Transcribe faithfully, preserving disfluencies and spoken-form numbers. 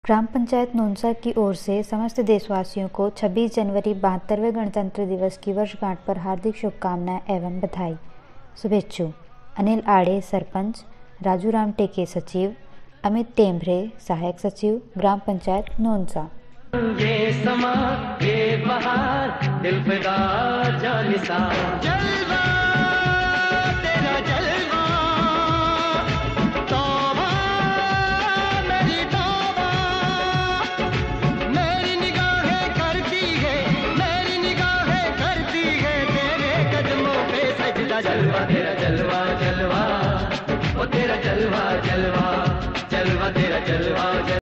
ग्राम पंचायत नोनसा की ओर से समस्त देशवासियों को छब्बीस जनवरी बहत्तरवें गणतंत्र दिवस की वर्षगांठ पर हार्दिक शुभकामनाएं एवं बधाई। शुभेच्छु अनिल आड़े सरपंच, राजू राम टेके सचिव, अमित टेम्भरे सहायक सचिव, ग्राम पंचायत नोनसा। ये समा ये बहार दिल फिदा जानिसार जलवा तेरा जलवा तौबा मेरी तौबा मेरी निगाहें करती है मेरी निगाहें करती है तेरे कदमों पे सजदा जलवा तेरा जलवा जलवा ओ तेरा जलवा जलवा जलवा तेरा जलवा।